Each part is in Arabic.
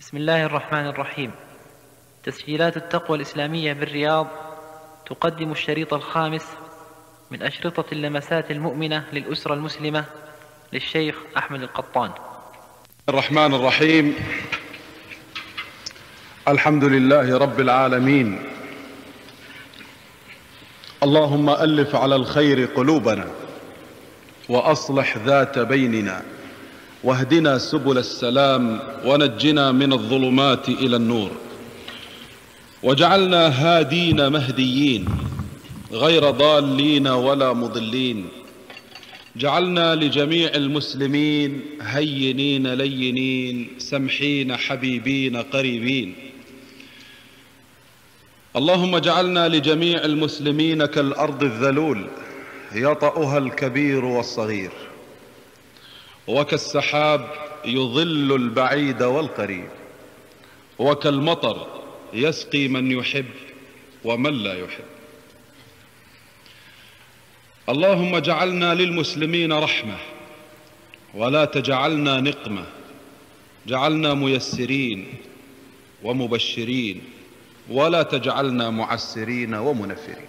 بسم الله الرحمن الرحيم. تسجيلات التقوى الإسلامية بالرياض تقدم الشريط الخامس من أشرطة اللمسات المؤمنة للأسرة المسلمة للشيخ أحمد القطان. الرحمن الرحيم. الحمد لله رب العالمين. اللهم ألف على الخير قلوبنا وأصلح ذات بيننا واهدنا سبل السلام ونجنا من الظلمات إلى النور، واجعلنا هادين مهديين غير ضالين ولا مضلين. جعلنا لجميع المسلمين هينين لينين سمحين حبيبين قريبين. اللهم اجعلنا لجميع المسلمين كالأرض الذلول يطأها الكبير والصغير، وكالسحاب يظل البعيد والقريب، وكالمطر يسقي من يحب ومن لا يحب. اللهم اجعلنا للمسلمين رحمة ولا تجعلنا نقمة، جعلنا ميسرين ومبشرين ولا تجعلنا معسرين ومنفرين.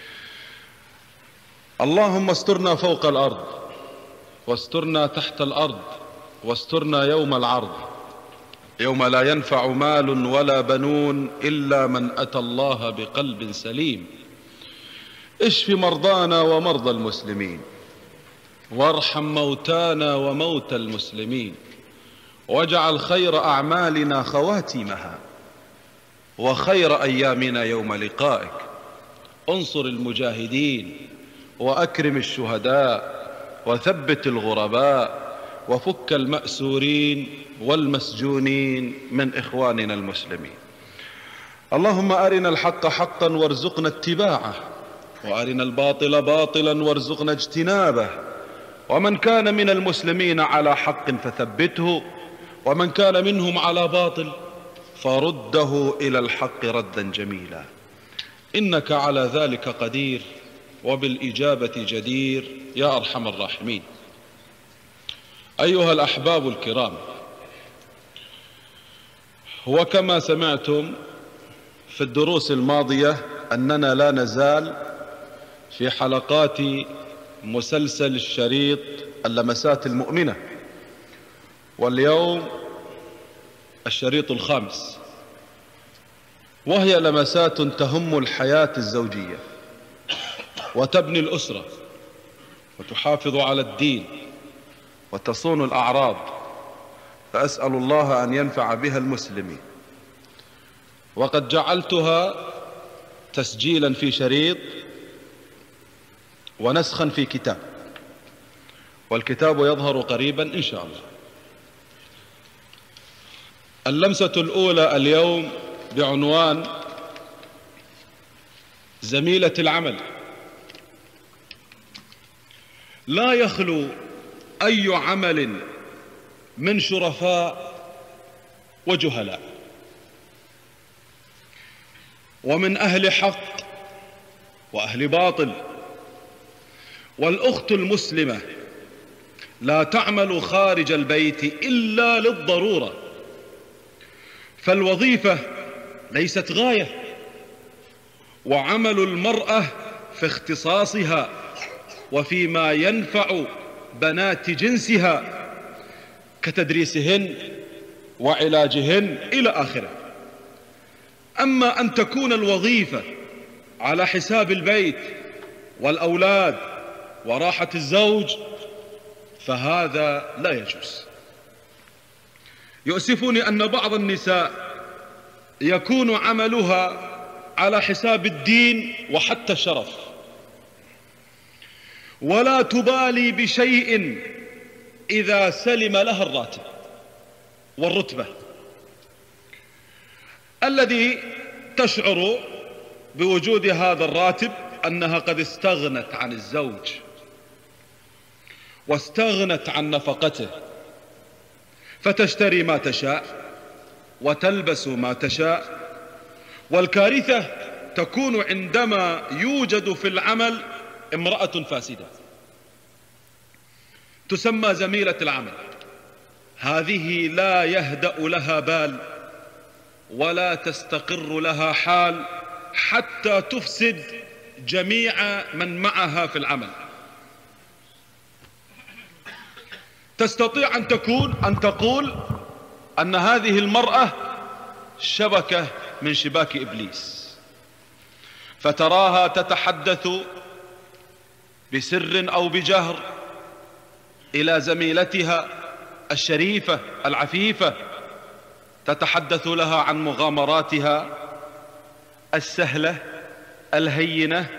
اللهم استرنا فوق الأرض واسترنا تحت الأرض واسترنا يوم العرض، يوم لا ينفع مال ولا بنون إلا من أتى الله بقلب سليم. اشف مرضانا ومرضى المسلمين، وارحم موتانا وموتى المسلمين، واجعل خير أعمالنا خواتمها وخير أيامنا يوم لقائك. انصر المجاهدين وأكرم الشهداء وثبت الغرباء وفك المأسورين والمسجونين من إخواننا المسلمين. اللهم أرنا الحق حقا وارزقنا اتباعه، وأرنا الباطل باطلا وارزقنا اجتنابه. ومن كان من المسلمين على حق فثبته، ومن كان منهم على باطل فرده إلى الحق ردا جميلا، إنك على ذلك قدير وبالإجابة جدير يا أرحم الراحمين. أيها الأحباب الكرام، وكما سمعتم في الدروس الماضية أننا لا نزال في حلقات مسلسل الشريط اللمسات المؤمنة، واليوم الشريط الخامس، وهي لمسات تهم الحياة الزوجية وتبني الأسرة وتحافظ على الدين وتصون الأعراض، فأسأل الله أن ينفع بها المسلمين. وقد جعلتها تسجيلا في شريط ونسخا في كتاب، والكتاب يظهر قريبا إن شاء الله. اللمسة الأولى اليوم بعنوان زميلة العمل. لا يخلو أي عمل من شرفاء وجهلاء، ومن أهل حق وأهل باطل، والأخت المسلمة لا تعمل خارج البيت إلا للضرورة، فالوظيفة ليست غاية، وعمل المرأة في اختصاصها وفيما ينفع بنات جنسها كتدريسهن وعلاجهن إلى آخره. أما أن تكون الوظيفة على حساب البيت والأولاد وراحة الزوج فهذا لا يجوز. يؤسفني أن بعض النساء يكون عملها على حساب الدين وحتى الشرف، ولا تبالي بشيء إذا سلم لها الراتب والرتبة، الذي تشعر بوجود هذا الراتب أنها قد استغنت عن الزوج واستغنت عن نفقته، فتشتري ما تشاء وتلبس ما تشاء. والكارثة تكون عندما يوجد في العمل امرأة فاسدة تسمى زميلة العمل، هذه لا يهدأ لها بال ولا تستقر لها حال حتى تفسد جميع من معها في العمل. تستطيع أن تقول أن هذه المرأة شبكة من شباك إبليس، فتراها تتحدث بسر أو بجهر إلى زميلتها الشريفة العفيفة، تتحدث لها عن مغامراتها السهلة الهينة،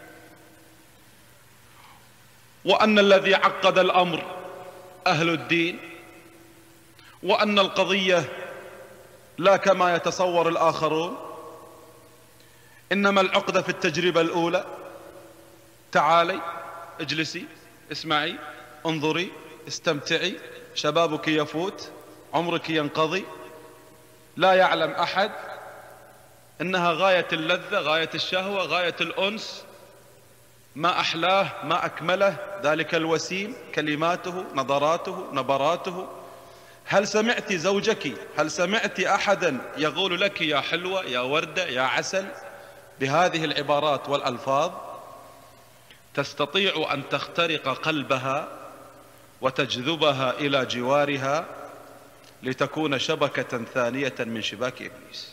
وأن الذي عقد الأمر أهل الدين، وأن القضية لا كما يتصور الآخرون، إنما العقدة في التجربة الأولى. تعالي اجلسي اسمعي انظري استمتعي، شبابك يفوت عمرك ينقضي، لا يعلم أحد إنها غاية اللذة، غاية الشهوة، غاية الأنس، ما أحلاه ما أكمله ذلك الوسيم، كلماته نظراته نبراته. هل سمعت زوجك، هل سمعت أحدا يقول لك يا حلوة يا وردة يا عسل بهذه العبارات والألفاظ؟ تستطيع أن تخترق قلبها وتجذبها إلى جوارها لتكون شبكة ثانية من شباك إبليس.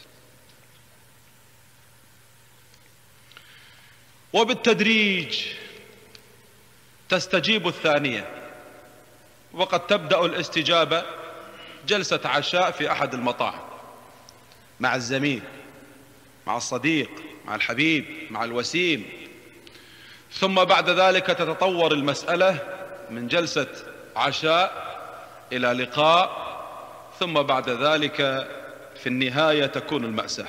وبالتدريج تستجيب الثانية، وقد تبدأ الاستجابة جلسة عشاء في أحد المطاعم مع الزميل، مع الصديق، مع الحبيب، مع الوسيم، ثم بعد ذلك تتطور المسألة من جلسة عشاء إلى لقاء، ثم بعد ذلك في النهاية تكون المأساة.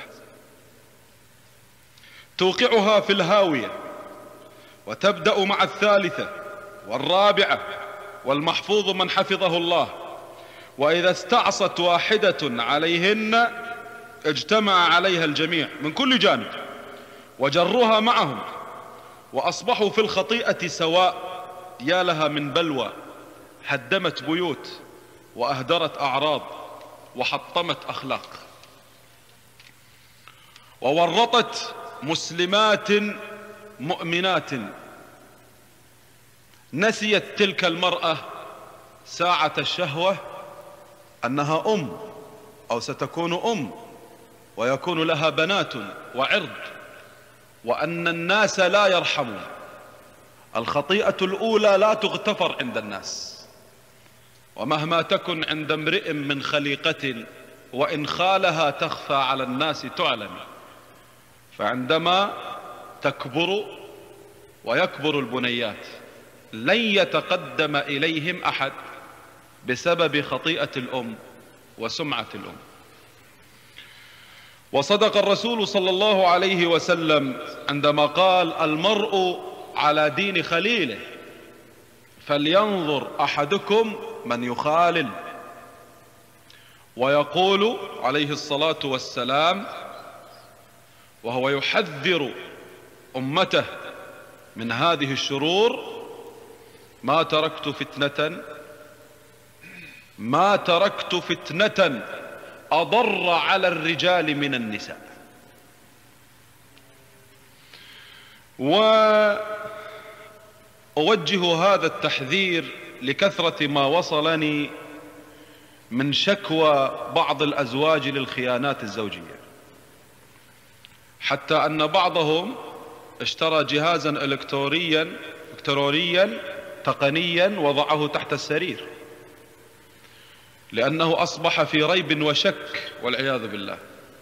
توقعها في الهاوية، وتبدأ مع الثالثة والرابعة، والمحفوظ من حفظه الله، وإذا استعصت واحدة عليهن اجتمع عليها الجميع من كل جانب وجروها معهم، وأصبحوا في الخطيئة سواء. يا لها من بلوى، هدمت بيوت وأهدرت أعراض وحطمت أخلاق، وورطت مسلمات مؤمنات. نسيت تلك المرأة ساعة الشهوة أنها أم أو ستكون أم، ويكون لها بنات وعرض، وأن الناس لا يرحمون. الخطيئة الأولى لا تغتفر عند الناس، ومهما تكن عند امرئ من خليقة وإن خالها تخفى على الناس تعلم. فعندما تكبر ويكبر البنيات لن يتقدم إليهم أحد بسبب خطيئة الأم وسمعة الأم. وصدق الرسول صلى الله عليه وسلم عندما قال: المرء على دين خليله فلينظر أحدكم من يخالل. ويقول عليه الصلاة والسلام وهو يحذر أمته من هذه الشرور: ما تركت فتنة أضر على الرجال من النساء. وأوجه هذا التحذير لكثرة ما وصلني من شكوى بعض الأزواج للخيانات الزوجية، حتى أن بعضهم اشترى جهازا إلكترونيا تقنيا وضعه تحت السرير، لأنه أصبح في ريب وشك والعياذ بالله.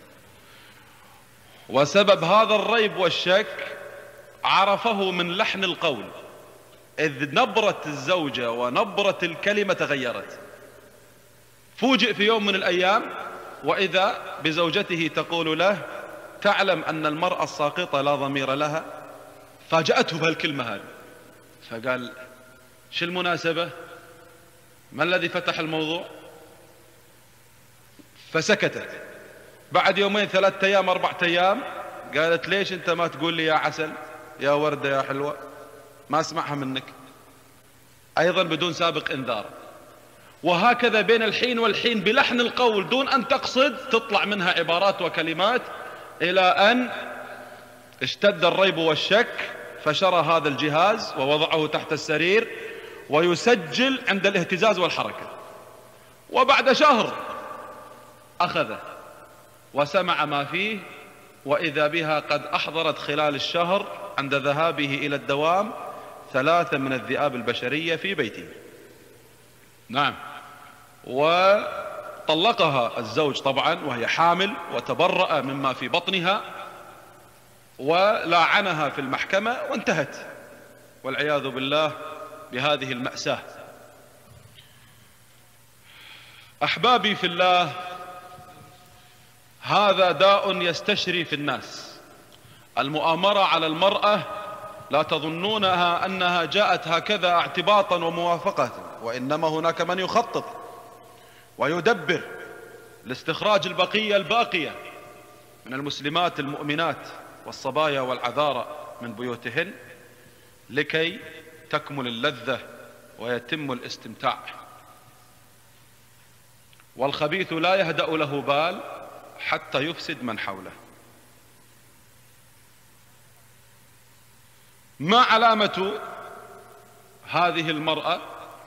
وسبب هذا الريب والشك عرفه من لحن القول، إذ نبرة الزوجة ونبرة الكلمة تغيرت. فوجئ في يوم من الأيام وإذا بزوجته تقول له: تعلم أن المرأة الساقطة لا ضمير لها. فاجأته بهالكلمة هذه، فقال: شو المناسبة؟ ما الذي فتح الموضوع؟ فسكتت. بعد يومين 3 أيام 4 أيام قالت: ليش انت ما تقول لي يا عسل يا وردة يا حلوة؟ ما اسمعها منك. ايضا بدون سابق انذار. وهكذا بين الحين والحين بلحن القول دون أن تقصد تطلع منها عبارات وكلمات، إلى أن اشتد الريب والشك فشرى هذا الجهاز ووضعه تحت السرير ويسجل عند الاهتزاز والحركة. وبعد شهر أخذه وسمع ما فيه، وإذا بها قد أحضرت خلال الشهر عند ذهابه إلى الدوام 3 من الذئاب البشرية في بيته. نعم. وطلقها الزوج طبعا وهي حامل، وتبرأ مما في بطنها، ولاعنها في المحكمة، وانتهت والعياذ بالله بهذه المأساة. أحبابي في الله، هذا داء يستشري في الناس. المؤامرة على المرأة لا تظنونها أنها جاءت هكذا اعتباطا وموافقة، وإنما هناك من يخطط ويدبر لاستخراج البقية الباقية من المسلمات المؤمنات والصبايا والعذارى من بيوتهن لكي تكمل اللذة ويتم الاستمتاع. والخبيث لا يهدأ له بال حتى يفسد من حوله. ما علامة هذه المرأة؟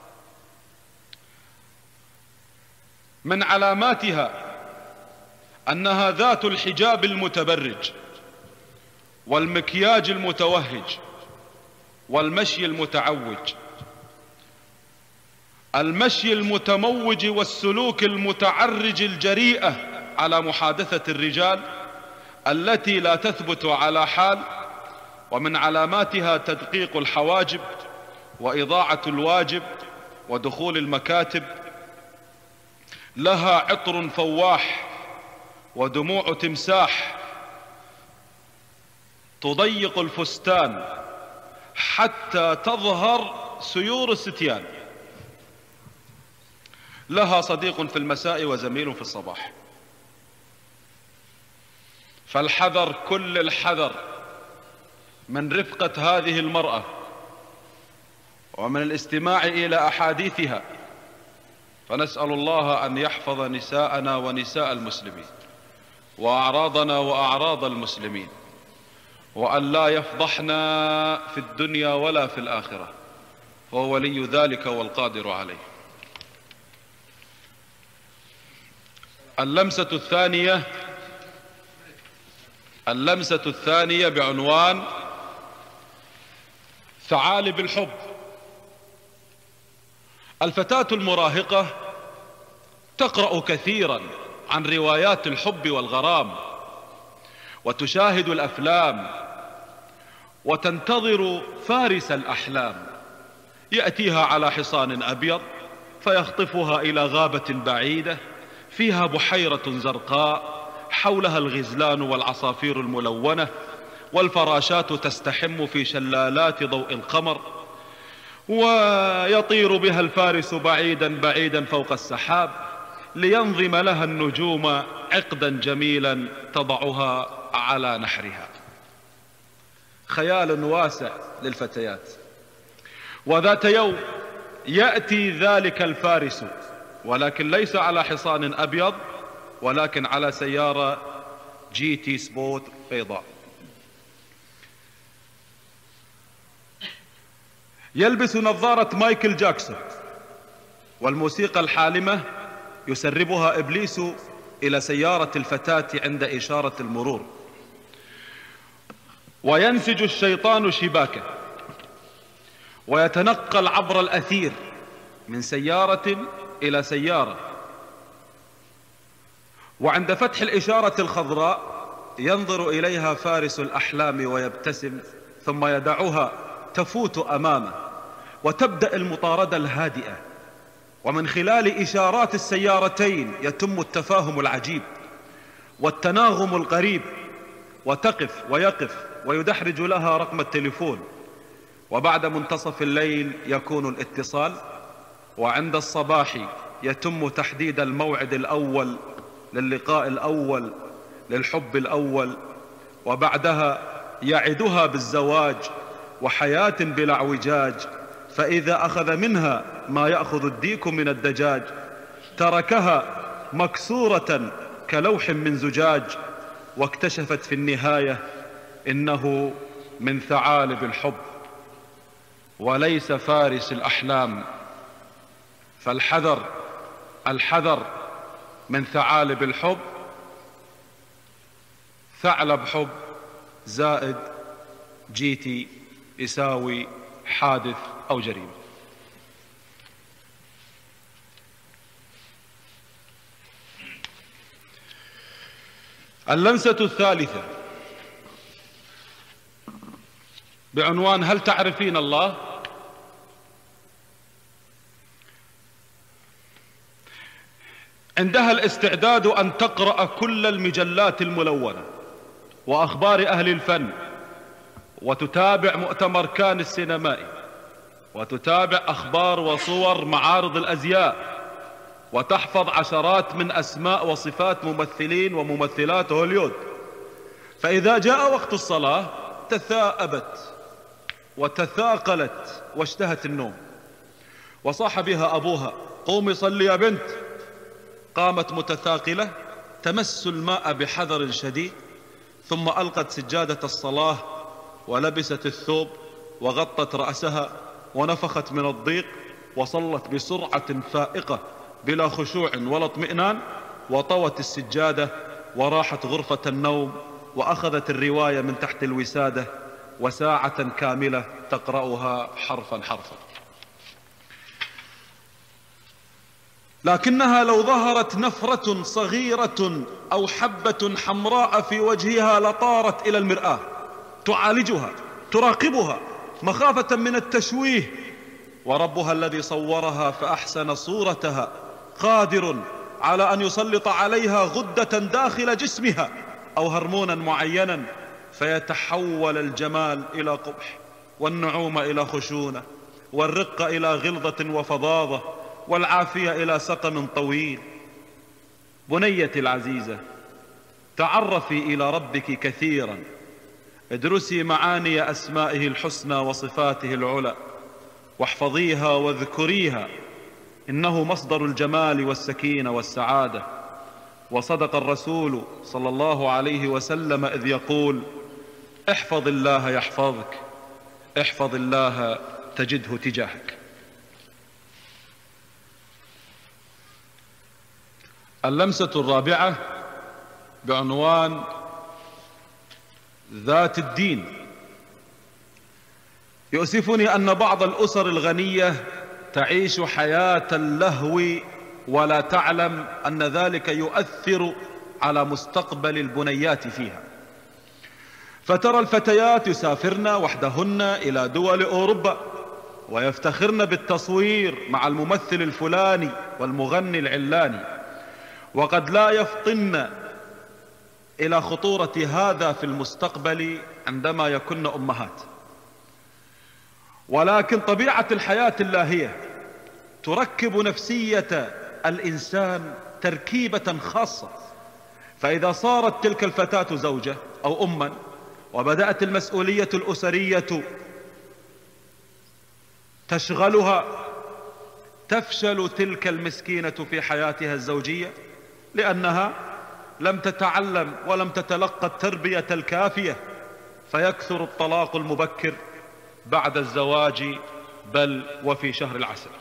من علاماتها أنها ذات الحجاب المتبرج والمكياج المتوهج والمشي المتعوج، المشي المتموج والسلوك المتعرج الجريئة على محادثة الرجال التي لا تثبت على حال. ومن علاماتها تدقيق الحواجب وإضاعة الواجب ودخول المكاتب. لها عطر فواح ودموع تمساح تضيق الفستان حتى تظهر سيور الستيان. لها صديق في المساء وزميل في الصباح. فالحذر كل الحذر من رفقة هذه المرأة ومن الاستماع إلى أحاديثها. فنسأل الله أن يحفظ نساءنا ونساء المسلمين وأعراضنا وأعراض المسلمين، وأن لا يفضحنا في الدنيا ولا في الآخرة، وهو ولي ذلك والقادر عليه. اللمسة الثانية بعنوان ثعالب الحب. الفتاة المراهقة تقرأ كثيرا عن روايات الحب والغرام، وتشاهد الأفلام، وتنتظر فارس الأحلام يأتيها على حصان أبيض فيخطفها إلى غابة بعيدة فيها بحيرة زرقاء حولها الغزلان والعصافير الملونة، والفراشات تستحم في شلالات ضوء القمر، ويطير بها الفارس بعيدا بعيدا فوق السحاب لينظم لها النجوم عقدا جميلا تضعها على نحرها. خيال واسع للفتيات. وذات يوم يأتي ذلك الفارس، ولكن ليس على حصان أبيض، ولكن على سيارة جي تي سبورت بيضاء. يلبس نظارة مايكل جاكسون، والموسيقى الحالمة يسربها إبليس إلى سيارة الفتاة عند إشارة المرور، وينسج الشيطان شباكه ويتنقل عبر الأثير من سيارة إلى سيارة، وعند فتح الإشارة الخضراء ينظر إليها فارس الأحلام ويبتسم، ثم يدعها تفوت أمامه وتبدأ المطاردة الهادئة. ومن خلال إشارات السيارتين يتم التفاهم العجيب والتناغم القريب، وتقف ويقف ويدحرج لها رقم التليفون، وبعد منتصف الليل يكون الاتصال، وعند الصباح يتم تحديد الموعد الأول للقاء الأول للحب الأول، وبعدها يعدها بالزواج وحياة بلا اعوجاج فإذا أخذ منها ما يأخذ الديك من الدجاج تركها مكسورة كلوح من زجاج، واكتشفت في النهاية إنه من ثعالب الحب وليس فارس الأحلام. فالحذر الحذر من ثعالب الحب. ثعلب حب زائد جيتي يساوي حادث أو جريمة. اللمسة الثالثة بعنوان هل تعرفين الله؟ عندها الاستعداد أن تقرأ كل المجلات الملونة وأخبار أهل الفن، وتتابع مؤتمر كان السينمائي، وتتابع أخبار وصور معارض الأزياء، وتحفظ عشرات من أسماء وصفات ممثلين وممثلات هوليود. فإذا جاء وقت الصلاة تثاءبت وتثاقلت واشتهت النوم، وصاح بها أبوها قومي صلي يا بنت. قامت متثاقلة تمس الماء بحذر شديد، ثم ألقت سجادة الصلاة ولبست الثوب وغطت رأسها ونفخت من الضيق، وصلت بسرعة فائقة بلا خشوع ولا اطمئنان، وطوت السجادة وراحت غرفة النوم، وأخذت الرواية من تحت الوسادة، وساعة كاملة تقرأها حرفا حرفا. لكنها لو ظهرت نفرة صغيرة أو حبة حمراء في وجهها لطارت إلى المرآة تعالجها تراقبها مخافة من التشويه، وربها الذي صورها فأحسن صورتها قادر على أن يسلط عليها غدة داخل جسمها أو هرمونا معينا فيتحول الجمال إلى قبح، والنعوم إلى خشونة، والرقة إلى غلظة وفظاظة، والعافية إلى سقم طويل. بنيتي العزيزة، تعرفي إلى ربك كثيرا، ادرسي معاني أسمائه الحسنى وصفاته العلى، واحفظيها واذكريها، إنه مصدر الجمال والسكينة والسعادة. وصدق الرسول صلى الله عليه وسلم إذ يقول: احفظ الله يحفظك، احفظ الله تجده تجاهك. اللمسة الرابعة بعنوان ذات الدين. يؤسفني أن بعض الأسر الغنية تعيش حياة اللهو ولا تعلم أن ذلك يؤثر على مستقبل البنيات فيها. فترى الفتيات يسافرن وحدهن إلى دول أوروبا ويفتخرن بالتصوير مع الممثل الفلاني والمغني العلاني، وقد لا يفطن إلى خطورة هذا في المستقبل عندما يكن أمهات. ولكن طبيعة الحياة اللاهية تركب نفسية الإنسان تركيبة خاصة، فإذا صارت تلك الفتاة زوجة أو أما وبدأت المسؤولية الأسرية تشغلها، تفشل تلك المسكينة في حياتها الزوجية، لأنها لم تتعلم ولم تتلقى التربية الكافية، فيكثر الطلاق المبكر بعد الزواج بل وفي شهر العسل.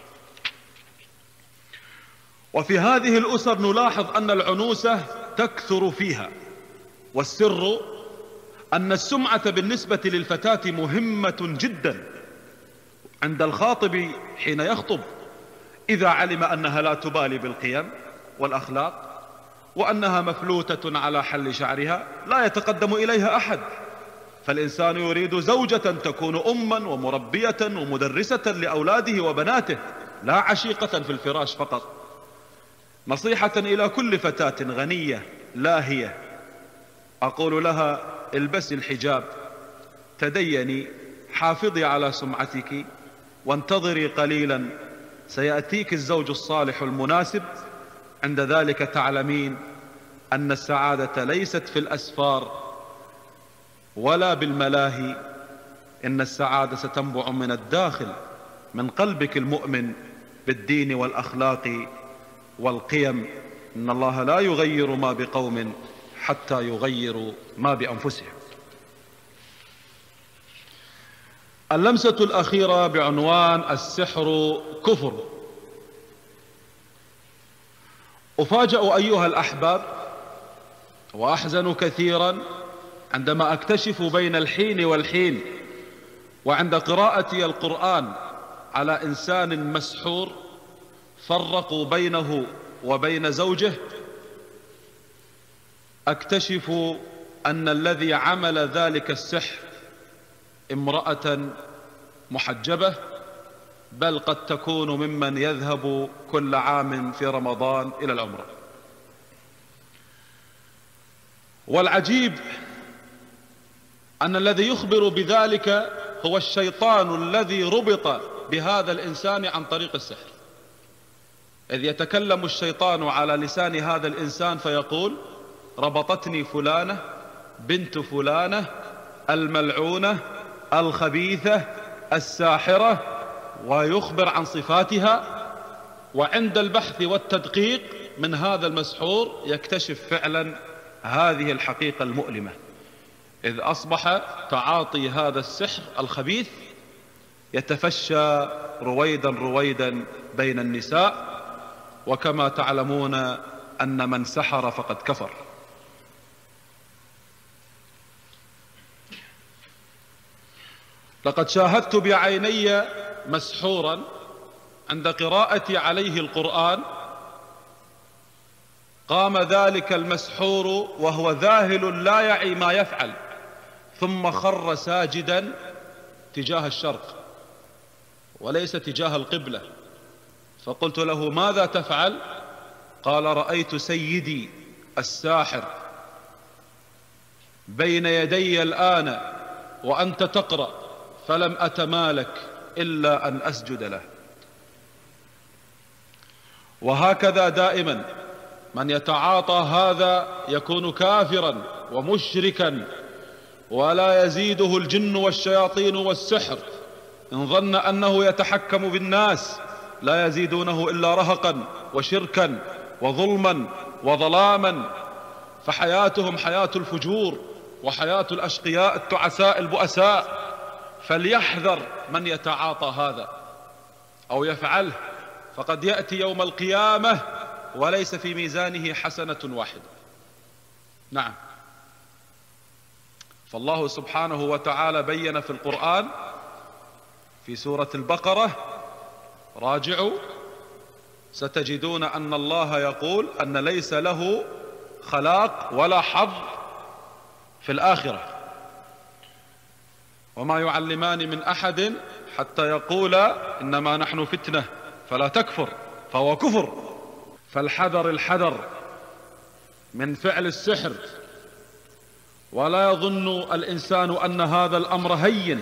وفي هذه الأسر نلاحظ أن العنوسة تكثر فيها، والسر أن السمعة بالنسبة للفتاة مهمة جدا عند الخاطب حين يخطب. إذا علم أنها لا تبالي بالقيم والأخلاق وأنها مفلوتة على حل شعرها لا يتقدم إليها أحد. فالإنسان يريد زوجة تكون أما ومربية ومدرسة لأولاده وبناته، لا عشيقة في الفراش فقط. نصيحة إلى كل فتاة غنية لاهية أقول لها: البسي الحجاب، تديني، حافظي على سمعتك، وانتظري قليلا سيأتيك الزوج الصالح المناسب. عند ذلك تعلمين أن السعادة ليست في الأسفار ولا بالملاهي، إن السعادة ستنبع من الداخل، من قلبك المؤمن بالدين والأخلاق والقيم. إن الله لا يغير ما بقوم حتى يغيروا ما بأنفسهم. اللمسة الأخيرة بعنوان السحر كفر. أفاجأ أيها الأحباب وأحزن كثيرا عندما أكتشف بين الحين والحين وعند قراءتي القرآن على إنسان مسحور فرقوا بينه وبين زوجه، أكتشف أن الذي عمل ذلك السحر امرأة محجبة، بل قد تكون ممن يذهب كل عام في رمضان إلى العمرة. والعجيب أن الذي يخبر بذلك هو الشيطان الذي ربط بهذا الإنسان عن طريق السحر، إذ يتكلم الشيطان على لسان هذا الإنسان فيقول: ربطتني فلانة بنت فلانة الملعونة الخبيثة الساحرة، ويخبر عن صفاتها. وعند البحث والتدقيق من هذا المسحور يكتشف فعلا هذه الحقيقة المؤلمة، إذ أصبح تعاطي هذا السحر الخبيث يتفشى رويدا رويدا بين النساء، وكما تعلمون أن من سحر فقد كفر. لقد شاهدت بعيني مسحورا عند قراءتي عليه القرآن، قام ذلك المسحور وهو ذاهل لا يعي ما يفعل، ثم خر ساجدا تجاه الشرق وليس تجاه القبلة. فقلت له: ماذا تفعل؟ قال: رأيت سيدي الساحر بين يدي الآن وأنت تقرأ، فلم أتمالك إلا أن أسجد له. وهكذا دائما من يتعاطى هذا يكون كافرا ومشركا، ولا يزيده الجن والشياطين والسحر. إن ظن أنه يتحكم بالناس لا يزيدونه إلا رهقا وشركا وظلما وظلاما، فحياتهم حياة الفجور وحياة الأشقياء التعساء البؤساء. فليحذر من يتعاطى هذا أو يفعله، فقد يأتي يوم القيامة وليس في ميزانه حسنة واحدة. نعم، فالله سبحانه وتعالى بين في القرآن في سورة البقرة: راجعوا ستجدون أن الله يقول أن ليس له خلاق ولا حظ في الآخرة، وما يعلمان من أحد حتى يقولا إنما نحن فتنة فلا تكفر، فهو كفر. فالحذر الحذر من فعل السحر، ولا يظن الإنسان أن هذا الأمر هين،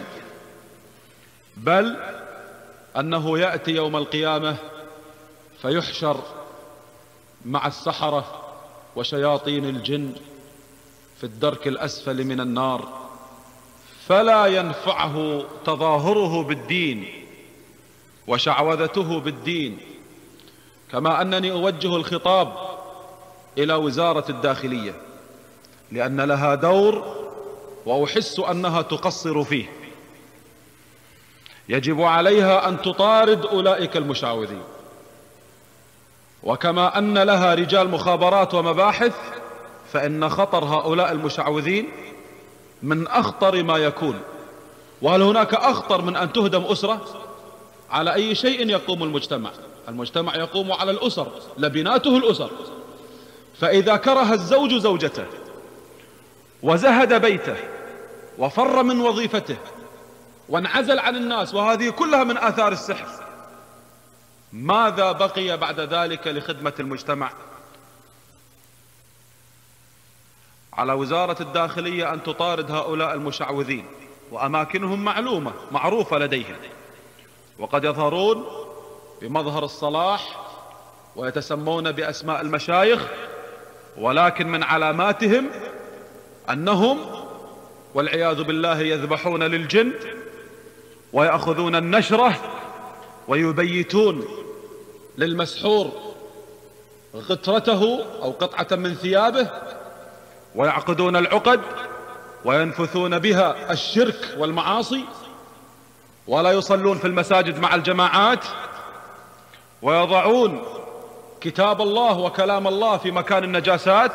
بل أنه يأتي يوم القيامة فيحشر مع السحرة وشياطين الجن في الدرك الأسفل من النار، فلا ينفعه تظاهره بالدين وشعوذته بالدين. كما أنني أوجه الخطاب إلى وزارة الداخلية، لأن لها دور وأحس أنها تقصر فيه. يجب عليها أن تطارد أولئك المشعوذين، وكما أن لها رجال مخابرات ومباحث، فإن خطر هؤلاء المشعوذين من أخطر ما يكون. وهل هناك أخطر من أن تهدم أسرة؟ على أي شيء يقوم المجتمع؟ المجتمع يقوم على الأسر، لبناته الأسر. فإذا كره الزوج زوجته وزهد بيته وفر من وظيفته وانعزل عن الناس، وهذه كلها من آثار السحر، ماذا بقي بعد ذلك لخدمة المجتمع؟ على وزارة الداخلية أن تطارد هؤلاء المشعوذين، وأماكنهم معلومة معروفة لديهم، وقد يظهرون بمظهر الصلاح ويتسمون بأسماء المشايخ، ولكن من علاماتهم أنهم والعياذ بالله يذبحون للجن ويأخذون النشرة ويبيتون للمسحور غترته أو قطعة من ثيابه، ويعقدون العقد وينفثون بها الشرك والمعاصي، ولا يصلون في المساجد مع الجماعات، ويضعون كتاب الله وكلام الله في مكان النجاسات،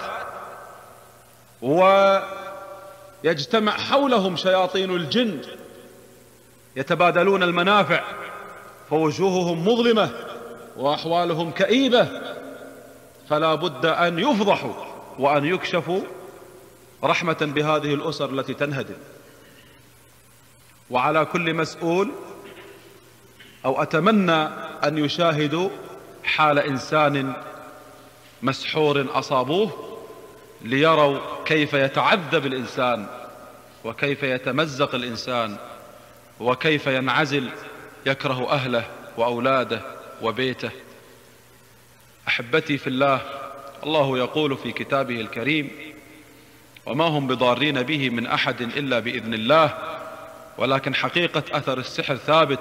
ويجتمع حولهم شياطين الجن يتبادلون المنافع، فوجوههم مظلمة وأحوالهم كئيبة، فلا بد أن يفضحوا وأن يكشفوا رحمة بهذه الأسر التي تنهدم. وعلى كل مسؤول أو أتمنى أن يشاهدوا حال إنسان مسحور أصابوه، ليروا كيف يتعذب الإنسان، وكيف يتمزق الإنسان، وكيف ينعزل يكره أهله وأولاده وبيته. أحبتي في الله، الله يقول في كتابه الكريم: وما هم بضارين به من أحد إلا بإذن الله، ولكن حقيقة أثر السحر ثابت،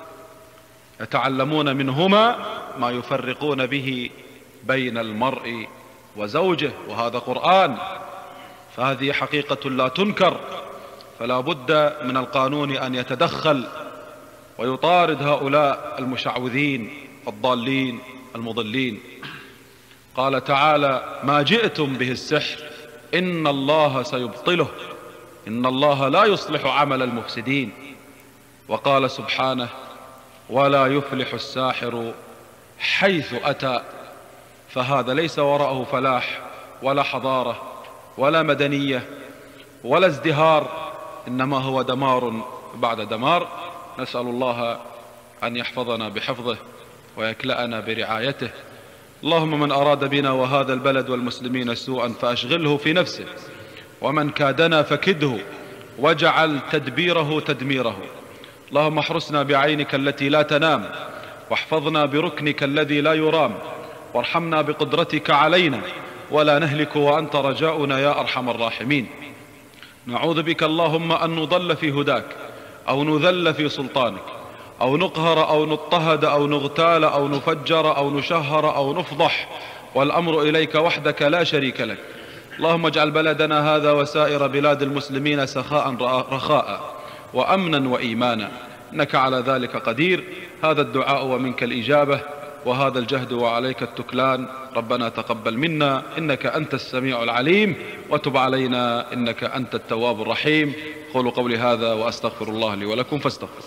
يتعلمون منهما ما يفرقون به بين المرء وزوجه، وهذا قرآن، فهذه حقيقة لا تنكر، فلا بد من القانون أن يتدخل ويطارد هؤلاء المشعوذين الضالين المضلين. قال تعالى: ما جئتم به السحر إن الله سيبطله إن الله لا يصلح عمل المفسدين. وقال سبحانه: ولا يفلح الساحر حيث أتى. فهذا ليس وراءه فلاح ولا حضارة ولا مدنية ولا ازدهار، إنما هو دمار بعد دمار. نسأل الله أن يحفظنا بحفظه ويكلأنا برعايته. اللهم من أراد بنا وهذا البلد والمسلمين سوءا فأشغله في نفسه، ومن كادنا فكده، واجعل تدبيره تدميره. اللهم احرسنا بعينك التي لا تنام، واحفظنا بركنك الذي لا يرام، وارحمنا بقدرتك علينا ولا نهلك وأنت رجاؤنا يا أرحم الراحمين. نعوذ بك اللهم أن نضل في هداك، أو نذل في سلطانك، أو نقهر أو نضطهد أو نغتال أو نفجر أو نشهر أو نفضح، والأمر إليك وحدك لا شريك لك. اللهم اجعل بلدنا هذا وسائر بلاد المسلمين سخاء رخاء وأمنا وإيمانا، إنك على ذلك قدير. هذا الدعاء ومنك الإجابة، وهذا الجهد وعليك التكلان. ربنا تقبل منا إنك أنت السميع العليم، وتب علينا إنك أنت التواب الرحيم. قولوا قولي هذا وأستغفر الله لي ولكم فاستغفر.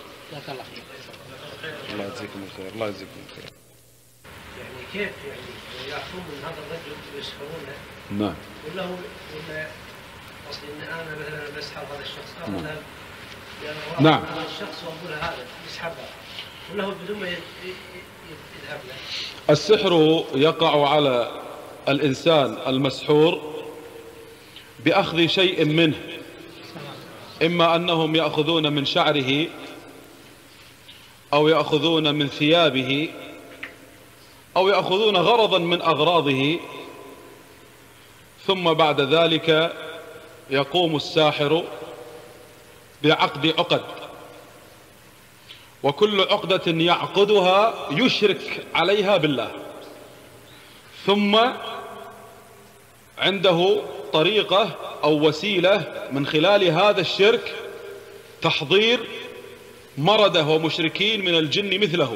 الله يجزيكم الخير. الله يجزيكم الخير. يعني كيف يعرفون من هذا الرجل ويسحرونه؟ نعم. ولا قصدي ان انا مثلا بسحر هذا الشخص، نعم. نعم. هذا الشخص واقول هذا يسحر، ولا هو بدون ما يذهب له؟ السحر يقع على الإنسان المسحور بأخذ شيء منه، إما أنهم يأخذون من شعره، أو يأخذون من ثيابه، أو يأخذون غرضا من أغراضه، ثم بعد ذلك يقوم الساحر بعقد عقد، وكل عقدة يعقدها يشرك عليها بالله، ثم عنده طريقة أو وسيلة من خلال هذا الشرك تحضير مرده ومشركين من الجن مثله،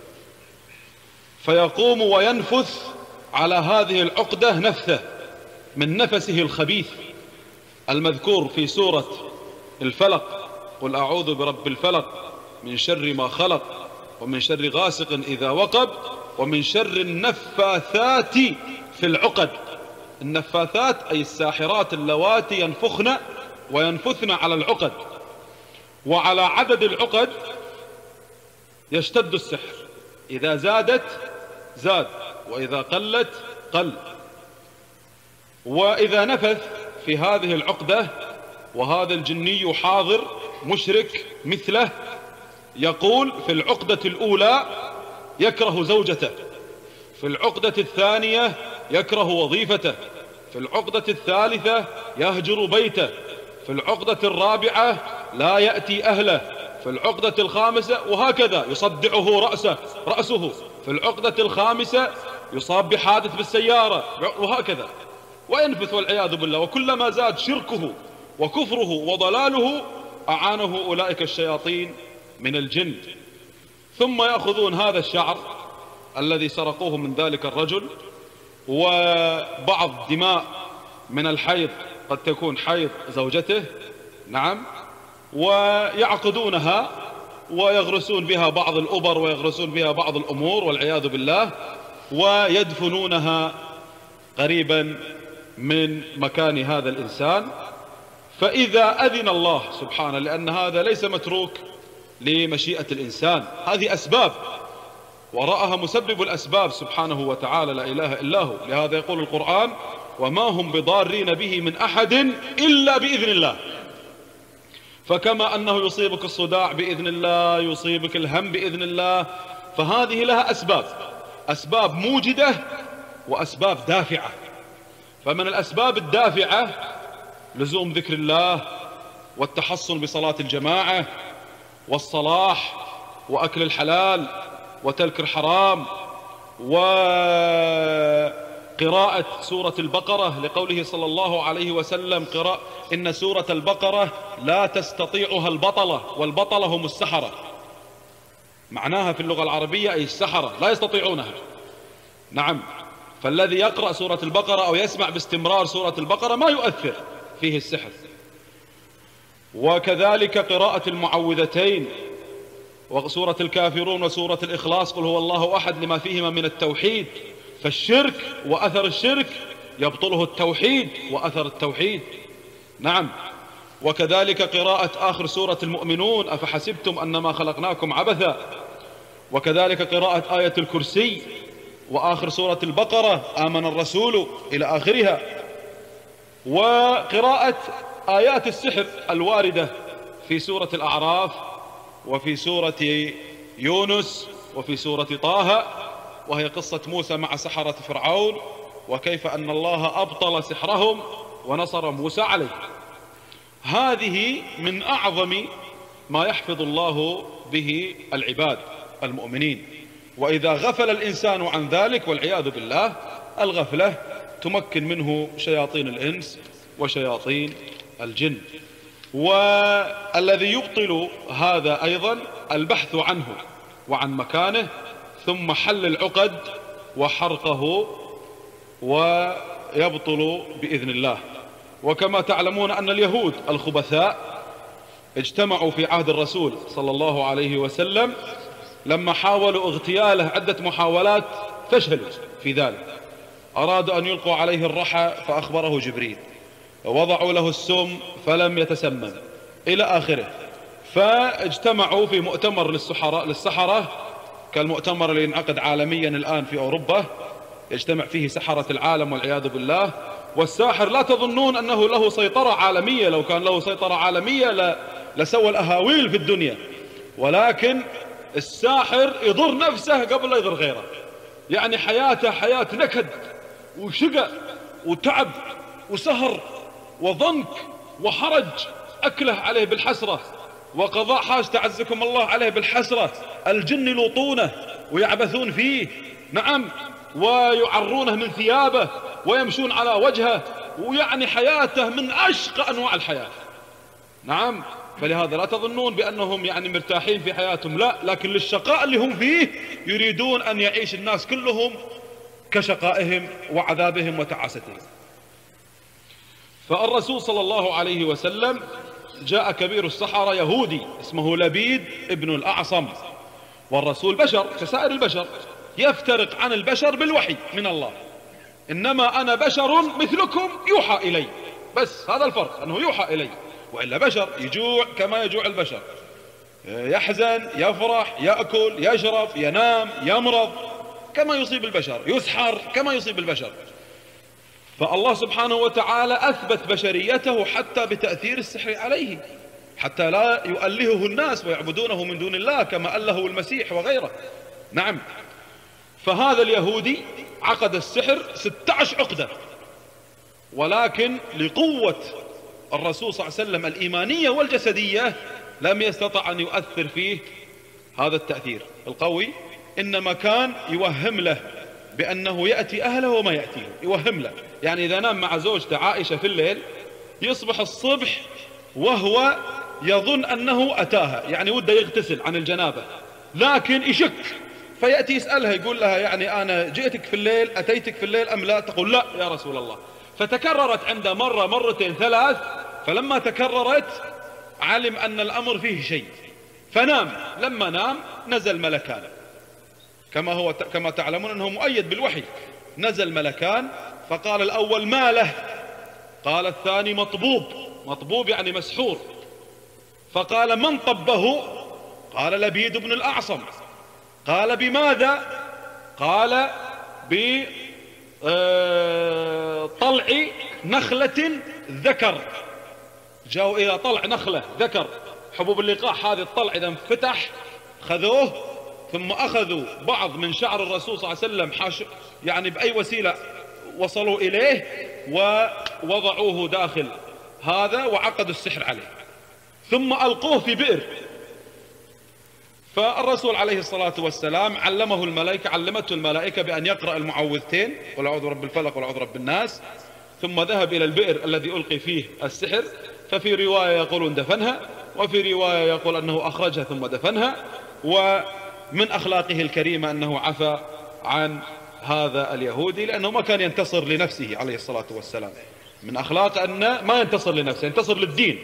فيقوم وينفث على هذه العقدة نفثه من نفسه الخبيث المذكور في سورة الفلق: قل أعوذ برب الفلق من شر ما خلق، ومن شر غاسق إذا وقب، ومن شر النفاثات في العقد. النفاثات أي الساحرات اللواتي ينفخن وينفثن على العقد، وعلى عدد العقد يشتد السحر، إذا زادت زاد، وإذا قلت قل. وإذا نفث في هذه العقدة وهذا الجني حاضر مشرك مثله، يقول في العقدة الأولى يكره زوجته، في العقدة الثانية يكره وظيفته، في العقدة الثالثة يهجر بيته، في العقدة الرابعة لا يأتي أهله، في في العقدة الخامسة، وهكذا يصدعه رأسه في العقدة الخامسة، يصاب بحادث بالسيارة، وهكذا، وينفث والعياذ بالله. وكلما زاد شركه وكفره وضلاله أعانه أولئك الشياطين من الجن. ثم يأخذون هذا الشعر الذي سرقوه من ذلك الرجل، وبعض دماء من الحيض، قد تكون حيض زوجته، نعم، ويعقدونها ويغرسون بها بعض الأبر ويغرسون بها بعض الأمور والعياذ بالله، ويدفنونها قريبا من مكان هذا الإنسان. فإذا أذن الله سبحانه، لأن هذا ليس متروك لمشيئة الإنسان، هذه أسباب وراءها مسبب الأسباب سبحانه وتعالى، لا إله إلا هو. لهذا يقول القرآن: وما هم بضارين به من أحد إلا بإذن الله. فكما أنه يصيبك الصداع بإذن الله، يصيبك الهم بإذن الله، فهذه لها أسباب موجدة وأسباب دافعة. فمن الأسباب الدافعة لزوم ذكر الله، والتحصن بصلاة الجماعة، والصلاح، وأكل الحلال، وترك الحرام، وقراءة سورة البقرة، لقوله صلى الله عليه وسلم: إن سورة البقرة لا تستطيعها البطلة، والبطلة هم السحرة. معناها في اللغة العربية أي السحرة لا يستطيعونها. نعم، فالذي يقرأ سورة البقرة أو يسمع باستمرار سورة البقرة ما يؤثر فيه السحر. وكذلك قراءة المعوذتين وسورة الكافرون وسورة الإخلاص، قل هو الله أحد، لما فيهما من التوحيد. فالشرك وأثر الشرك يبطله التوحيد وأثر التوحيد. نعم. وكذلك قراءة آخر سورة المؤمنون: أفحسبتم أنما خلقناكم عبثا. وكذلك قراءة آية الكرسي، وآخر سورة البقرة: آمن الرسول، إلى آخرها. وقراءة آيات السحر الواردة في سورة الأعراف، وفي سورة يونس، وفي سورة طه، وهي قصة موسى مع سحرة فرعون، وكيف أن الله أبطل سحرهم ونصر موسى عليه. هذه من أعظم ما يحفظ الله به العباد المؤمنين. وإذا غفل الإنسان عن ذلك والعياذ بالله، الغفلة تمكن منه شياطين الإنس وشياطين الجن. والذي يبطل هذا أيضا البحث عنه وعن مكانه، ثم حل العقد وحرقه، ويبطل بإذن الله. وكما تعلمون أن اليهود الخبثاء اجتمعوا في عهد الرسول صلى الله عليه وسلم، لما حاولوا اغتياله عدة محاولات فشلوا في ذلك. أرادوا أن يلقوا عليه الرحى فأخبره جبريل، ووضعوا له السم فلم يتسمم، إلى آخره. فاجتمعوا في مؤتمر للسحرة، كالمؤتمر اللي ينعقد عالميا الآن في أوروبا، يجتمع فيه سحرة العالم والعياذ بالله. والساحر لا تظنون أنه له سيطرة عالمية، لو كان له سيطرة عالمية لسوى الأهاويل في الدنيا، ولكن الساحر يضر نفسه قبل لا يضر غيره. يعني حياته حياة نكد وشقى وتعب وسهر وضنك وحرج، أكله عليه بالحسرة، وقضاء حاجته عزكم الله عليه بالحسرة. الجن يلوطونه ويعبثون فيه، نعم، ويعرونه من ثيابه ويمشون على وجهه، ويعني حياته من أشقى أنواع الحياة. نعم. فلهذا لا تظنون بأنهم يعني مرتاحين في حياتهم، لا، لكن للشقاء اللي هم فيه يريدون أن يعيش الناس كلهم كشقائهم وعذابهم وتعاستهم. فالرسول صلى الله عليه وسلم جاء كبير السحرة يهودي اسمه لبيد ابن الأعصم، والرسول بشر كسائر البشر، يفترق عن البشر بالوحي من الله. إنما أنا بشر مثلكم يوحى إلي، بس هذا الفرق، أنه يوحى إلي، وإلا بشر يجوع كما يجوع البشر، يحزن، يفرح، يأكل، يشرب، ينام، يمرض كما يصيب البشر، يسحر كما يصيب البشر. فالله سبحانه وتعالى أثبت بشريته حتى بتأثير السحر عليه، حتى لا يؤلهه الناس ويعبدونه من دون الله كما ألهه المسيح وغيره. نعم. فهذا اليهودي عقد السحر 16 عقدة، ولكن لقوة الرسول صلى الله عليه وسلم الإيمانية والجسدية لم يستطع أن يؤثر فيه هذا التأثير القوي، إنما كان يوهم له بأنه يأتي أهله وما يأتيه، يوهم له. يعني إذا نام مع زوجته عائشة في الليل، يصبح الصبح وهو يظن أنه أتاها، يعني وده يغتسل عن الجنابة، لكن يشك، فيأتي يسألها يقول لها يعني أنا جئتك في الليل، أتيتك في الليل أم لا؟ تقول لا يا رسول الله. فتكررت عنده مرة مرتين ثلاث، فلما تكررت علم أن الأمر فيه شيء، فنام. لما نام نزل ملكان، كما تعلمون أنه مؤيد بالوحي. نزل ملكان، فقال الأول ما له؟ قال الثاني مطبوب. مطبوب يعني مسحور. فقال من طبه؟ قال لبيد بن الأعصم. قال بماذا؟ قال بطلع نخلة ذكر. جاءوا إلى طلع نخلة ذكر، حبوب اللقاح هذه الطلع إذا انفتح خذوه، ثم أخذوا بعض من شعر الرسول صلى الله عليه وسلم يعني بأي وسيلة وصلوا إليه ووضعوه داخل هذا وعقدوا السحر عليه، ثم ألقوه في بئر. فالرسول عليه الصلاة والسلام علمته الملائكة بأن يقرأ المعوذتين، قل أعوذ برب الفلق وأعوذ برب الناس، ثم ذهب إلى البئر الذي ألقي فيه السحر. ففي رواية يقولون دفنها، وفي رواية يقول أنه أخرجها ثم دفنها. ومن أخلاقه الكريمة أنه عفى عن هذا اليهودي، لأنه ما كان ينتصر لنفسه عليه الصلاة والسلام. من أخلاق أن ما ينتصر لنفسه، ينتصر للدين.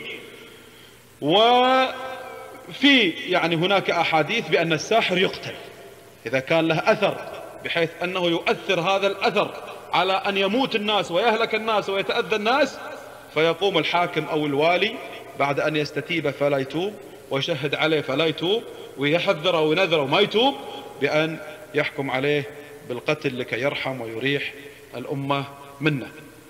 وفي يعني هناك أحاديث بأن الساحر يقتل إذا كان له أثر، بحيث أنه يؤثر هذا الأثر على أن يموت الناس ويهلك الناس ويتأذى الناس، فيقوم الحاكم أو الوالي بعد أن يستتيب فلا يتوب، ويشهد عليه فلا يتوب، ويحذر وينذر وما يتوب، بأن يحكم عليه بالقتل لكي يرحم ويريح الأمة منه.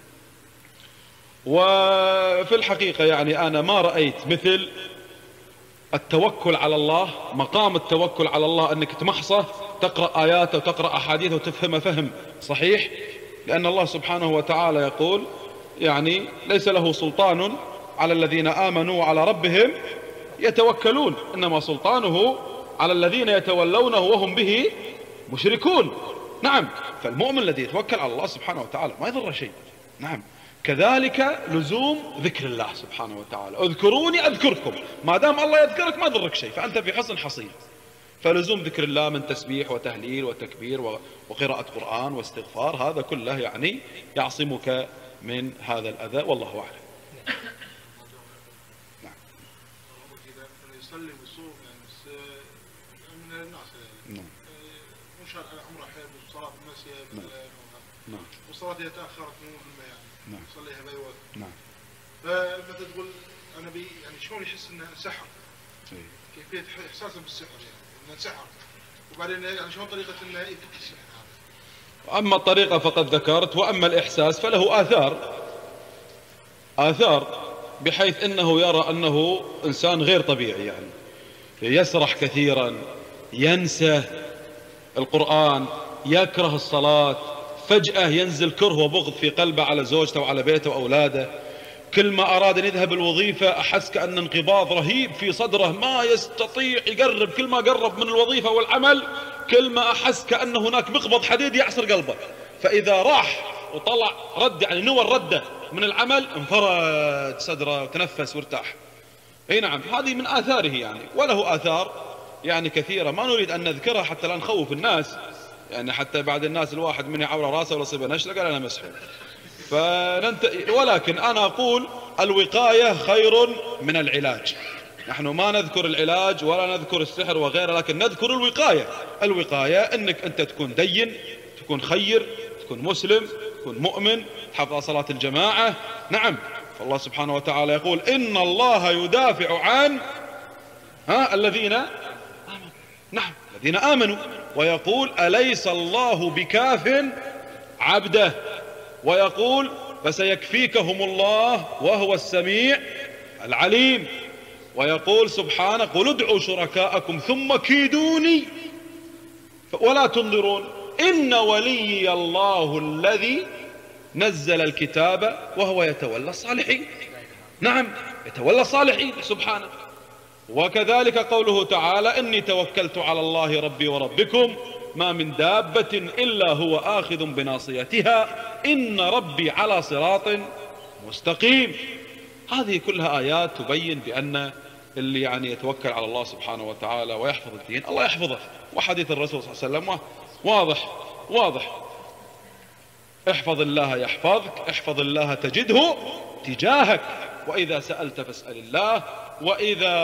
وفي الحقيقة يعني أنا ما رأيت مثل التوكل على الله، مقام التوكل على الله، أنك تمحصه تقرأ آياته وتقرأ أحاديثه وتفهمه فهم صحيح، لأن الله سبحانه وتعالى يقول يعني ليس له سلطان على الذين آمنوا وعلى ربهم يتوكلون، إنما سلطانه على الذين يتولونه وهم به مشركون. نعم، فالمؤمن الذي يتوكل على الله سبحانه وتعالى ما يضر شيء. نعم، كذلك لزوم ذكر الله سبحانه وتعالى، اذكروني أذكركم، ما دام الله يذكرك ما يضرك شيء، فأنت في حصن حصين. فلزوم ذكر الله من تسبيح وتهليل وتكبير وقراءة قرآن واستغفار، هذا كله يعني يعصمك من هذا الأذى، والله أعلم. نعم. يصلي ويصوم من الناس. نعم. مش عمره حيل بالصلاة في المسجد. نعم. والصلاة هي تأخرت مهمة يعني. نعم. يصليها بأي وقت. نعم. فمتى تقول أنا يعني شلون يحس إنه سحر؟ كيفية إحساسه بالسحر يعني إنه سحر، وبعدين يعني شلون طريقة إنه يفك السحر هذا؟ أما الطريقة فقد ذكرت، وأما الإحساس فله آثار بحيث أنه يرى أنه إنسان غير طبيعي، يعني يسرح كثيرا، ينسى القرآن، يكره الصلاة، فجأة ينزل كره وبغض في قلبه على زوجته وعلى بيته وأولاده. كل ما أراد أن يذهب الوظيفة أحس كأن انقباض رهيب في صدره، ما يستطيع يقرب، كل ما قرب من الوظيفة والعمل كل ما أحس كأن هناك مقبض حديد يعصر قلبه. فإذا راح وطلع رد يعني نوى الردة من العمل انفرد صدره وتنفس وارتاح. اي نعم، هذه من آثاره يعني، وله آثار يعني كثيرة ما نريد أن نذكرها حتى لا نخوف الناس، يعني حتى بعد الناس الواحد من يعور راسه ولا يصيبه نشلة قال أنا مسحور. ولكن أنا أقول الوقاية خير من العلاج. نحن ما نذكر العلاج ولا نذكر السحر وغيره، لكن نذكر الوقاية. الوقاية أنك أنت تكون دين، تكون خير، تكون مسلم، تكون مؤمن، تحافظ صلاة الجماعة. نعم، فالله سبحانه وتعالى يقول إن الله يدافع عن الذين آمنوا. نعم، الذين آمنوا، ويقول أليس الله بكاف عبده، ويقول فسيكفيكهم الله وهو السميع العليم، ويقول سبحانه قل ادعوا شركاءكم ثم كيدوني ولا تنظرون إن ولي الله الذي نزل الكتاب وهو يتولى الصالحين. نعم، يتولى الصالحين سبحانه. وكذلك قوله تعالى إني توكلت على الله ربي وربكم ما من دابة إلا هو آخذ بناصيتها إن ربي على صراط مستقيم. هذه كلها آيات تبين بأن اللي يعني يتوكل على الله سبحانه وتعالى ويحفظ الدين الله يحفظه. وحديث الرسول صلى الله عليه وسلم واضح احفظ الله يحفظك، احفظ الله تجده تجاهك، وإذا سألت فاسأل الله، وإذا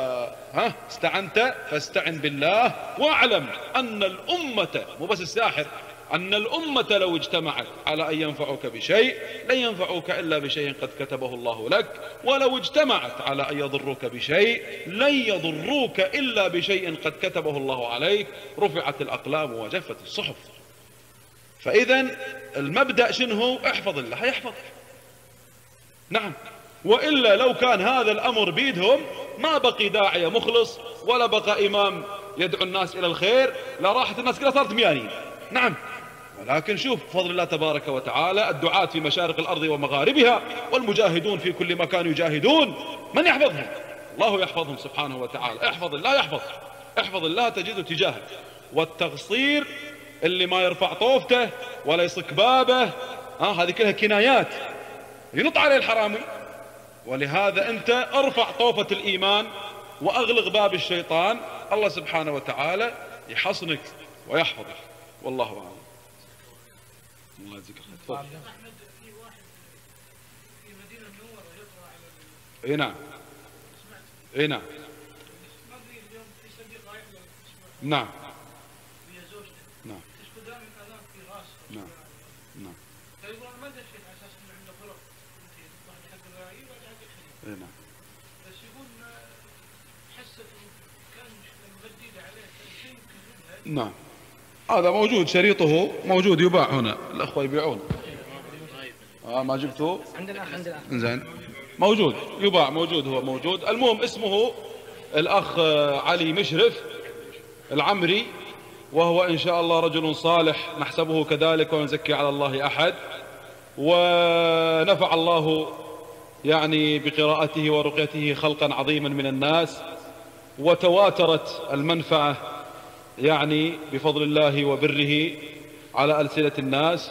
استعنت فاستعن بالله، واعلم أن الأمة مو بس الساحر، أن الأمة لو اجتمعت على أن ينفعوك بشيء لن ينفعوك إلا بشيء قد كتبه الله لك، ولو اجتمعت على أن يضروك بشيء لن يضروك إلا بشيء قد كتبه الله عليك، رفعت الأقلام وجفت الصحف. فإذا المبدأ شنو هو؟ احفظ الله يحفظك. نعم، وإلا لو كان هذا الأمر بيدهم ما بقي داعية مخلص ولا بقى إمام يدعو الناس إلى الخير، لراحت الناس كلها صارت ميانين. نعم، ولكن شوف بفضل الله تبارك وتعالى الدعاة في مشارق الأرض ومغاربها والمجاهدون في كل مكان يجاهدون، من يحفظهم؟ الله يحفظهم سبحانه وتعالى. احفظ الله يحفظك، احفظ الله تجده تجاهك. والتقصير اللي ما يرفع طوفته ولا يصك بابه هذه كلها كنايات ينط عليه الحرامي. ولهذا أنت ارفع طوفة الإيمان وأغلق باب الشيطان، الله سبحانه وتعالى يحصنك ويحفظك. والله أعلم. الله يجزيك خير. تفضل. احمد في واحد في مدينه منوره يطلع على اي نعم. اي نعم. ما ادري اليوم في صديق رايح له نعم. ويا زوجته. نعم. تشكو دائما اذان في راسه. نعم. نعم. فيقول انا ما دشيت على اساس انه عنده فرق، واحد حق الراعي وواحد حق الخليل. اي نعم. بس يقول حست كان مغديده عليه شيء يمكن منها. نعم، هذا موجود، شريطه موجود يباع هنا، الأخوة يبيعون. ما جبته؟ عندنا زين، موجود يباع، موجود، هو موجود. المهم اسمه الأخ علي مشرف العمري، وهو إن شاء الله رجل صالح نحسبه كذلك ونزكي على الله أحد، ونفع الله يعني بقراءته ورقيته خلقا عظيما من الناس، وتواترت المنفعة يعني بفضل الله وبره على ألسنة الناس.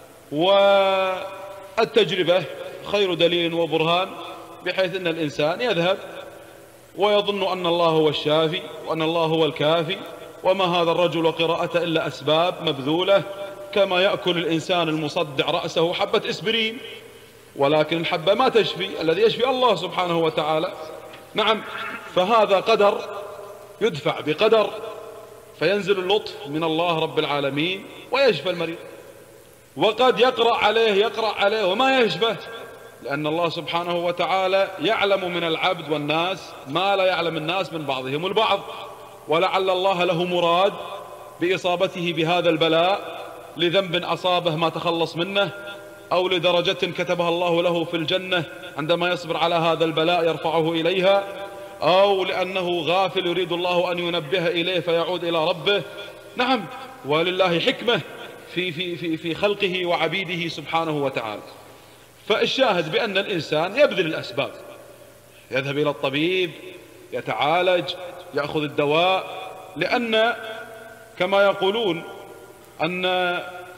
والتجربة خير دليل وبرهان، بحيث أن الإنسان يذهب ويظن أن الله هو الشافي وأن الله هو الكافي، وما هذا الرجل وقراءته إلا أسباب مبذولة، كما يأكل الإنسان المصدع رأسه حبة إسبرين، ولكن الحبة ما تشفي، الذي يشفي الله سبحانه وتعالى. نعم، فهذا قدر يدفع بقدر، فينزل اللطف من الله رب العالمين ويشفى المريض. وقد يقرأ عليه وما يشفى، لأن الله سبحانه وتعالى يعلم من العبد والناس ما لا يعلم الناس من بعضهم البعض، ولعل الله له مراد بإصابته بهذا البلاء لذنب أصابه ما تخلص منه، أو لدرجة كتبها الله له في الجنة عندما يصبر على هذا البلاء يرفعه إليها، أو لأنه غافل يريد الله أن ينبه إليه فيعود إلى ربه. نعم، ولله حكمة في خلقه وعبيده سبحانه وتعالى. فالشاهد بأن الإنسان يبذل الأسباب، يذهب إلى الطبيب، يتعالج، يأخذ الدواء، لأن كما يقولون أن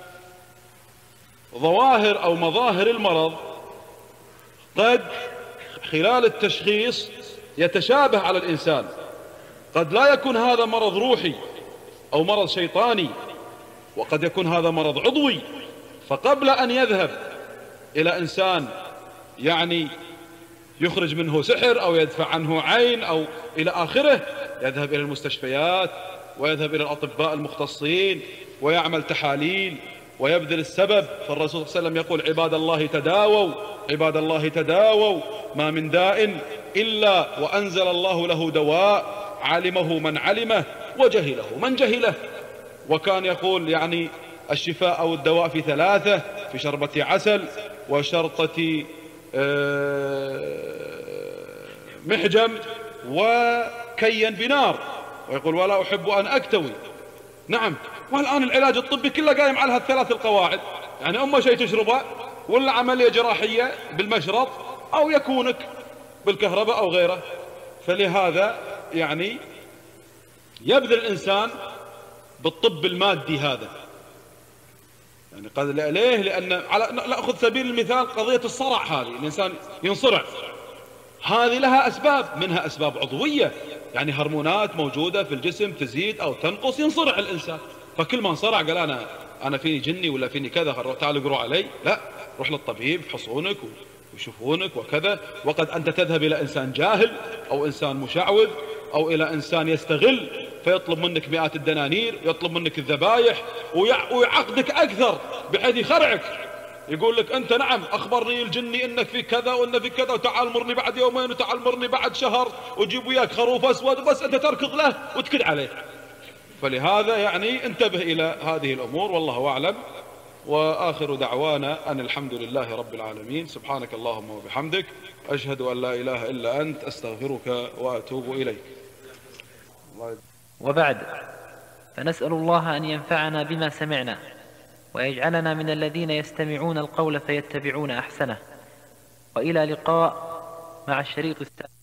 ظواهر أو مظاهر المرض قد خلال التشخيص يتشابه على الإنسان، قد لا يكون هذا مرض روحي أو مرض شيطاني، وقد يكون هذا مرض عضوي. فقبل أن يذهب إلى إنسان يعني يخرج منه سحر أو يدفع عنه عين أو إلى آخره، يذهب إلى المستشفيات ويذهب إلى الأطباء المختصين ويعمل تحاليل ويبذل السبب. فالرسول صلى الله عليه وسلم يقول عباد الله تداووا، عباد الله تداووا، ما من داء إلا وأنزل الله له دواء، علمه من علمه وجهله من جهله. وكان يقول يعني الشفاء أو الدواء في ثلاثة: في شربة عسل، وشرطة محجم، وكيا بنار. ويقول ولا أحب أن أكتوي. نعم، والآن العلاج الطبي كله قايم على هالثلاث القواعد، يعني أما شيء تشربه، ولا عملية جراحية بالمشرط، أو يكونك بالكهرباء أو غيره. فلهذا يعني يبذل الإنسان بالطب المادي هذا، يعني قد ليه، لأن نأخذ سبيل المثال قضية الصرع هذه، الإنسان ينصرع، هذه لها أسباب، منها أسباب عضوية، يعني هرمونات موجودة في الجسم تزيد أو تنقص ينصرع الإنسان. فكل ما انصرع قال أنا فيني جني ولا فيني كذا، تعالوا اقروا علي، لا، روح للطبيب يفحصونك ويشوفونك وكذا. وقد أنت تذهب إلى إنسان جاهل أو إنسان مشعوذ أو إلى إنسان يستغل فيطلب منك مئات الدنانير، يطلب منك الذبايح ويعقدك أكثر بحيث يخرعك، يقول لك أنت نعم أخبرني الجني إنك في كذا وإن في كذا، وتعال مرني بعد يومين وتعال مرني بعد شهر، وجيب وياك خروف أسود، بس أنت تركض له وتكد عليه. فلهذا يعني انتبه إلى هذه الأمور، والله أعلم. وآخر دعوانا أن الحمد لله رب العالمين. سبحانك اللهم وبحمدك، أشهد أن لا إله إلا أنت، أستغفرك وأتوب إليك. وبعد، فنسأل الله أن ينفعنا بما سمعنا، ويجعلنا من الذين يستمعون القول فيتبعون أحسنه. وإلى لقاء مع الشريط الثاني.